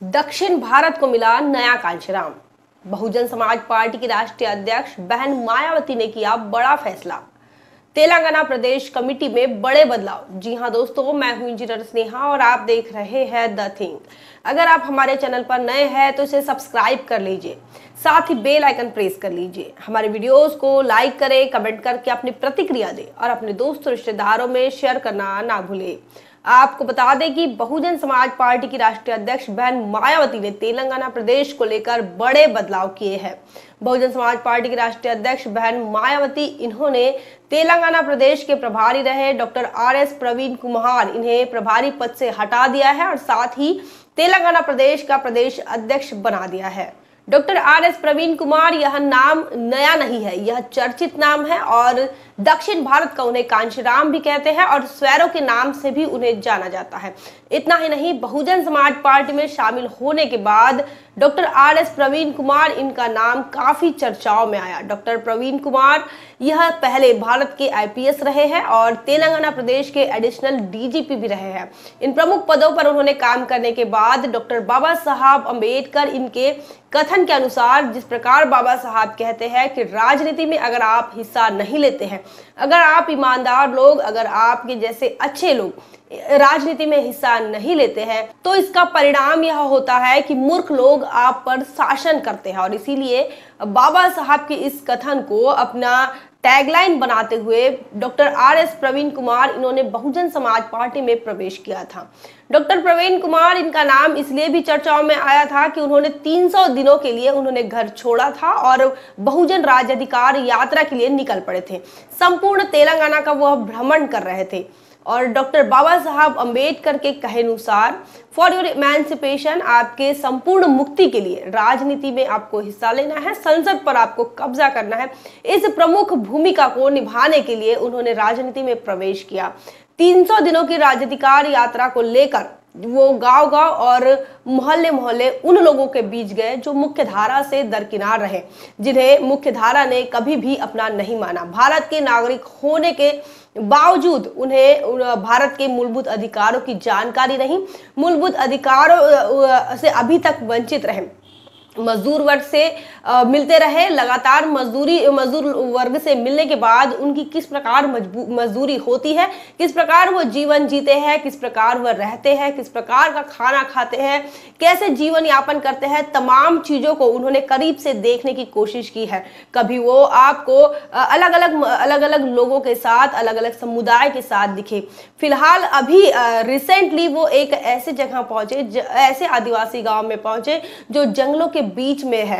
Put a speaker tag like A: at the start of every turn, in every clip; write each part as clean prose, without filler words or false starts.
A: दक्षिण भारत को मिला नया कांशीराम। बहुजन समाज पार्टी की राष्ट्रीय अध्यक्ष बहन मायावती ने किया बड़ा फैसला। तेलंगाना प्रदेश कमेटी में बड़े बदलाव। जी हां दोस्तों, मैं हूं इंजीनियर स्नेहा और आप देख रहे हैं द थिंग। अगर आप हमारे चैनल पर नए हैं तो इसे सब्सक्राइब कर लीजिए, साथ ही बेल आइकन प्रेस कर लीजिए। हमारे वीडियोस को लाइक करें, कमेंट करके अपनी प्रतिक्रिया दें और अपने दोस्तों रिश्तेदारों में शेयर करना ना भूलें। आपको बता दें कि बहुजन समाज पार्टी की राष्ट्रीय अध्यक्ष बहन मायावती ने तेलंगाना प्रदेश को लेकर बड़े बदलाव किए हैं। बहुजन समाज पार्टी की राष्ट्रीय अध्यक्ष बहन मायावती इन्होंने तेलंगाना प्रदेश के प्रभारी रहे डॉक्टर RS प्रवीण कुमार इन्हें प्रभारी पद से हटा दिया है और साथ ही तेलंगाना प्रदेश का प्रदेश अध्यक्ष बना दिया है। डॉक्टर RS प्रवीण कुमार यह नाम नया नहीं है, यह चर्चित नाम है और दक्षिण भारत का उन्हें कांशीराम भी कहते हैं और स्वैरों के नाम से भी उन्हें जाना जाता है। इतना ही नहीं, बहुजन समाज पार्टी में शामिल होने के बाद डॉक्टर RS प्रवीण कुमार इनका नाम काफी चर्चाओं में आया। डॉक्टर प्रवीण कुमार यह पहले भारत के IPS रहे हैं और तेलंगाना प्रदेश के एडिशनल DGP भी रहे हैं। इन प्रमुख पदों पर उन्होंने काम करने के बाद डॉक्टर बाबा साहब अम्बेडकर इनके कथन के अनुसार, जिस प्रकार बाबा साहब कहते हैं कि राजनीति में अगर आप हिस्सा नहीं लेते हैं, अगर आप ईमानदार लोग, अगर आपके जैसे अच्छे लोग राजनीति में हिस्सा नहीं लेते हैं तो इसका परिणाम यह होता है कि मूर्ख लोग आप पर शासन करते हैं। और इसीलिए बाबा साहब के इस कथन को अपना टैगलाइन बनाते हुए डॉक्टर RS प्रवीण कुमार इन्होंने बहुजन समाज पार्टी में प्रवेश किया था। डॉक्टर प्रवीण कुमार इनका नाम इसलिए भी चर्चाओं में आया था कि उन्होंने 300 दिनों के लिए उन्होंने घर छोड़ा था और बहुजन राज्य अधिकार यात्रा के लिए निकल पड़े थे। संपूर्ण तेलंगाना का वह भ्रमण कर रहे थे और डॉक्टर बाबा साहब अम्बेडकर के कहे अनुसार फॉर योर इमेंसिपेशन, आपके संपूर्ण मुक्ति के लिए राजनीति में आपको हिस्सा लेना है, संसद पर आपको कब्जा करना है। इस प्रमुख भूमिका को निभाने के लिए उन्होंने राजनीति में प्रवेश किया। 300 दिनों की राज्याधिकार यात्रा को लेकर वो गांव-गांव और मोहल्ले-मोहल्ले उन लोगों के बीच गए जो मुख्य धारा से दरकिनार रहे, जिन्हें मुख्य धारा ने कभी भी अपना नहीं माना। भारत के नागरिक होने के बावजूद उन्हें भारत के मूलभूत अधिकारों की जानकारी नहीं, मूलभूत अधिकारों से अभी तक वंचित रहे, मजदूर वर्ग से मिलते रहे। लगातार मजदूर वर्ग से मिलने के बाद उनकी किस प्रकार मजदूरी होती है, किस प्रकार वो जीवन जीते हैं, किस प्रकार वह रहते हैं, किस प्रकार का खाना खाते हैं, कैसे जीवन यापन करते हैं, तमाम चीजों को उन्होंने करीब से देखने की कोशिश की है। कभी वो आपको अलग अलग लोगों के साथ, अलग अलग समुदाय के साथ दिखे। फिलहाल अभी रिसेंटली वो एक ऐसे जगह पहुंचे, ऐसे आदिवासी गांव में पहुंचे जो जंगलों के बीच में है,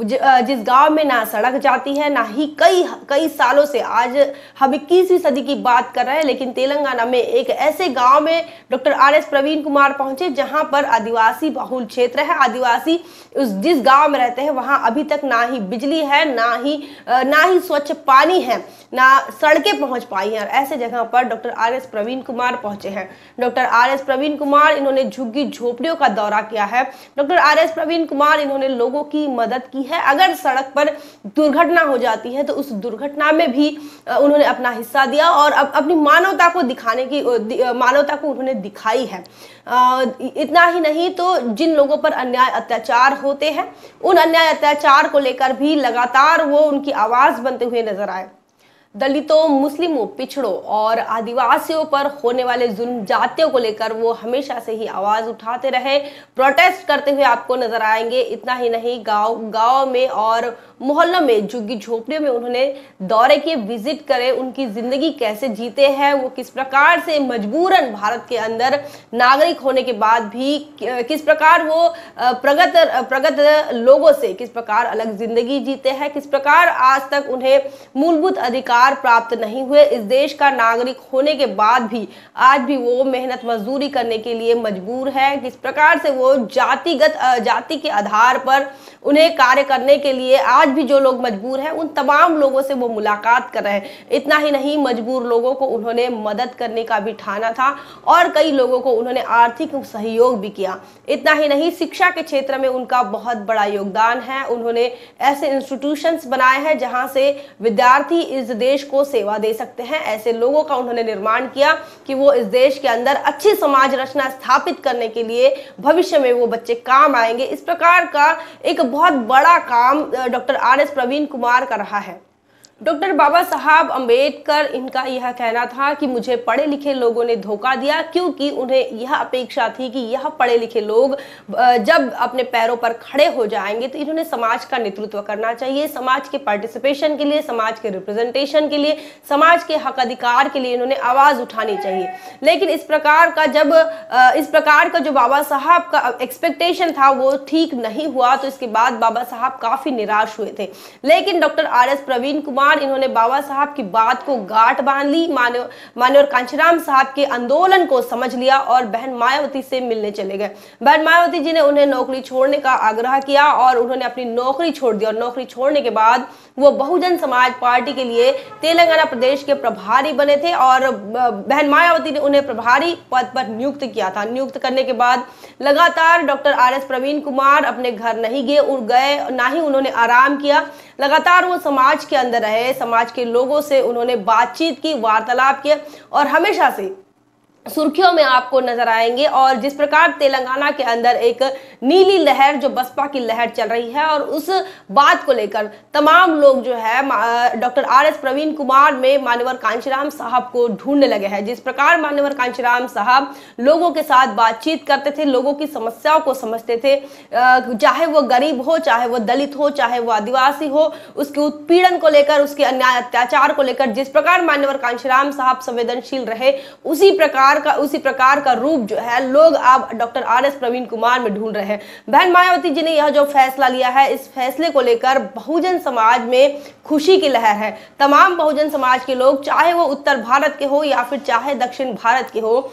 A: जिस गांव में ना सड़क जाती है, ना ही कई सालों से, आज हम 21वीं सदी की बात कर रहे हैं, लेकिन तेलंगाना में एक ऐसे गांव में डॉक्टर RS प्रवीण कुमार पहुंचे जहां पर आदिवासी बहुल क्षेत्र है। आदिवासी जिस गांव में रहते हैं वहां अभी तक ना ही बिजली है, ना ही स्वच्छ पानी है, ना सड़कें पहुंच पाई हैं। और ऐसे जगह पर डॉक्टर RS प्रवीण कुमार पहुंचे हैं। डॉक्टर RS प्रवीण कुमार इन्होंने झुग्गी झोपड़ियों का दौरा किया है। डॉक्टर RS प्रवीण कुमार इन्होंने लोगों की मदद की है। अगर सड़क पर दुर्घटना हो जाती है तो उस दुर्घटना में भी उन्होंने अपना हिस्सा दिया और अपनी मानवता को उन्होंने दिखाई है। इतना ही नहीं तो जिन लोगों पर अन्याय अत्याचार होते हैं, उन अन्याय अत्याचार को लेकर भी लगातार वो उनकी आवाज बनते हुए नजर आए। दलितों, मुस्लिमों, पिछड़ों और आदिवासियों पर होने वाले जुल्म जातियों को लेकर वो हमेशा से ही आवाज उठाते रहे, प्रोटेस्ट करते हुए आपको नजर आएंगे। इतना ही नहीं, गांव में और मोहल्लों में, झुग्गी झोपड़ियों में उन्होंने दौरे किए, विजिट करे, उनकी जिंदगी कैसे जीते हैं, वो किस प्रकार से मजबूरन भारत के अंदर नागरिक होने के बाद भी किस प्रकार वो प्रगत लोगों से किस प्रकार अलग जिंदगी जीते हैं, किस प्रकार आज तक उन्हें मूलभूत अधिकार प्राप्त नहीं हुए। इस देश का नागरिक होने के बाद भी आज भी वो मेहनत मजदूरी करने के लिए मजबूर है, किस प्रकार से वो जाति के आधार पर उन्हें कार्य करने के लिए आज भी जो लोग मजबूर हैं उन तमाम लोगों से वो मुलाकात कर रहे हैं। इतना ही नहीं, मजबूर लोगों को उन्होंने मदद करने का भी ठाना था और कई लोगों को उन्होंने आर्थिक सहयोग भी किया। इतना ही नहीं, शिक्षा के क्षेत्र में उनका बहुत बड़ा योगदान है। उन्होंने ऐसे इंस्टीट्यूशंस बनाए हैं जहां से विद्यार्थी इस देश को सेवा दे सकते हैं। ऐसे लोगों का उन्होंने निर्माण किया कि वो इस देश के अंदर अच्छी समाज रचना स्थापित करने के लिए भविष्य में वो बच्चे काम आएंगे। इस प्रकार का एक बहुत बड़ा काम डॉक्टर आर.एस. प्रवीण कुमार कर रहा है। डॉक्टर बाबा साहब अंबेडकर, इनका यह कहना था कि मुझे पढ़े लिखे लोगों ने धोखा दिया, क्योंकि उन्हें यह अपेक्षा थी कि यह पढ़े लिखे लोग जब अपने पैरों पर खड़े हो जाएंगे तो इन्होंने समाज का नेतृत्व करना चाहिए, समाज के पार्टिसिपेशन के लिए, समाज के रिप्रेजेंटेशन के लिए, समाज के हक अधिकार के लिए इन्होंने आवाज उठानी चाहिए। लेकिन इस प्रकार का जो बाबा साहब का एक्सपेक्टेशन था वो ठीक नहीं हुआ, तो इसके बाद बाबा साहब काफी निराश हुए थे। लेकिन डॉक्टर आर.एस. प्रवीण कुमार, इन्होंने बाबा साहब की बात को गांठ बांध ली, मान्यवर कांशीराम साहब के आंदोलन को समझ लिया और बहन मायावती से मिलने चले गए। बहन मायावती जी ने उन्हें नौकरी छोड़ने का आग्रह किया और उन्होंने अपनी नौकरी छोड़ दी, और नौकरी छोड़ने के बाद वो बहुजन समाज पार्टी के लिए तेलंगाना प्रदेश के प्रभारी बने थे और बहन मायावती ने उन्हें प्रभारी पद पर नियुक्त किया था। नियुक्त करने के बाद लगातार डॉक्टर आर.एस. प्रवीण कुमार अपने घर नहीं गए, ना ही उन्होंने आराम किया। लगातार वो समाज के अंदर रहे, समाज के लोगों से उन्होंने बातचीत की, वार्तालाप किया और हमेशा से सुर्खियों में आपको नजर आएंगे। और जिस प्रकार तेलंगाना के अंदर एक नीली लहर, जो बसपा की लहर चल रही है, और उस बात को लेकर तमाम लोग जो है डॉक्टर आर.एस. प्रवीण कुमार में मान्यवर कांशीराम साहब को ढूंढने लगे हैं। जिस प्रकार मान्यवर कांशीराम साहब लोगों के साथ बातचीत करते थे, लोगों की समस्याओं को समझते थे, चाहे वो गरीब हो, चाहे वो दलित हो, चाहे वो आदिवासी हो, उसके उत्पीड़न को लेकर, उसके अन्याय अत्याचार को लेकर जिस प्रकार मान्यवर कांशीराम साहब संवेदनशील रहे, उसी प्रकार का रूप जो है लोग अब डॉक्टर आर.एस. प्रवीण कुमार में ढूंढ रहे हैं। बहन मायावती जी ने यह जो फैसला लिया है, इस फैसले को लेकर बहुजन समाज में खुशी की लहर है। तमाम बहुजन समाज के लोग, चाहे वो उत्तर भारत के हो या फिर चाहे दक्षिण भारत के हो,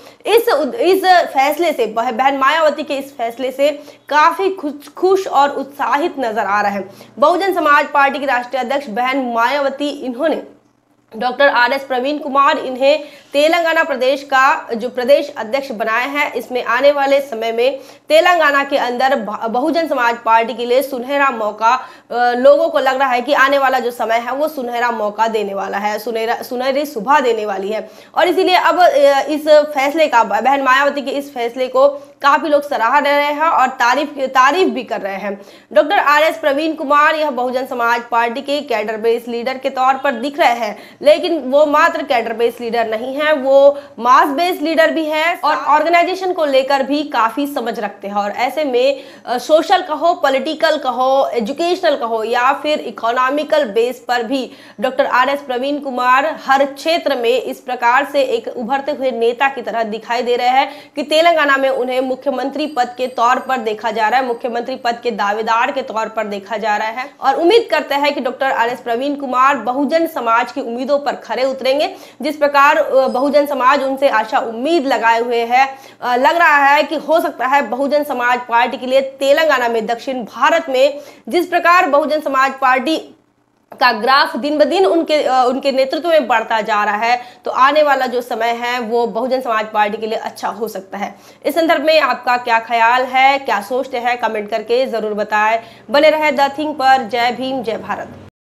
A: इस फैसले से, बहन मायावती के इस फैसले से काफी खुश और उत्साहित नजर आ रहे हैं। बहुजन समाज पार्टी की राष्ट्रीय अध्यक्ष बहन मायावती, इन्होंने डॉक्टर आर.एस. प्रवीण कुमार इन्हें तेलंगाना प्रदेश का जो प्रदेश अध्यक्ष बनाए हैं। इसमें आने वाले समय में तेलंगाना के अंदर बहुजन समाज पार्टी के लिए सुनहरा मौका, लोगों को लग रहा है कि आने वाला जो समय है वो सुनहरा मौका देने वाला है, सुनहरी सुबह देने वाली है। और इसीलिए अब इस फैसले का, बहन मायावती के इस फैसले को काफी लोग सराह रहे हैं और तारीफ भी कर रहे हैं। Doctor R S. प्रवीण कुमार यह बहुजन समाज पार्टी के कैडर बेस लीडर के तौर पर दिख रहे हैं, लेकिन वो मात्र कैडर बेस लीडर नहीं है, वो मास बेस लीडर भी है और ऑर्गेनाइजेशन को लेकर भी काफी समझ रखते हैं। और ऐसे में सोशल कहो, पॉलिटिकल कहो, एजुकेशनल कहो या फिर इकोनॉमिकल बेस पर भी डॉक्टर आर.एस. प्रवीण कुमार हर क्षेत्र में इस प्रकार से एक उभरते हुए नेता की तरह दिखाई दे रहे हैं कि तेलंगाना में उन्हें मुख्यमंत्री पद के तौर पर देखा जा रहा है, मुख्यमंत्री पद के दावेदार के तौर पर देखा जा रहा है। और उम्मीद करते हैं कि डॉक्टर आर.एस. प्रवीण कुमार बहुजन समाज की उम्मीदों पर खरे उतरेंगे। जिस प्रकार बहुजन समाज उनसे आशा उम्मीद लगाए हुए है, लग रहा है कि हो सकता है बहुजन समाज पार्टी के लिए तेलंगाना में, दक्षिण भारत में जिस प्रकार बहुजन समाज पार्टी का ग्राफ दिन ब दिन उनके नेतृत्व में बढ़ता जा रहा है, तो आने वाला जो समय है वो बहुजन समाज पार्टी के लिए अच्छा हो सकता है। इस संदर्भ में आपका क्या ख्याल है, क्या सोचते हैं, कमेंट करके जरूर बताएं। बने रहे द थिंग पर। जय भीम, जय भारत।